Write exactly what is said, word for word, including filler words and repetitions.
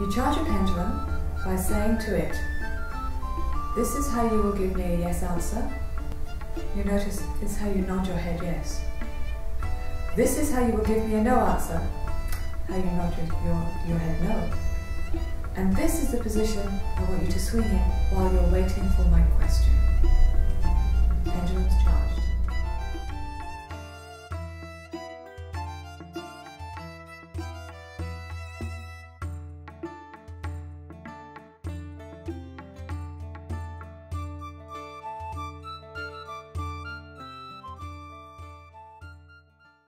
You charge a pendulum by saying to it, "This is how you will give me a yes answer." You notice it's how you nod your head yes. "This is how you will give me a no answer." How you nod your, your, your head no. And this is the position I want you to swing in while you're waiting for my question. Pendulums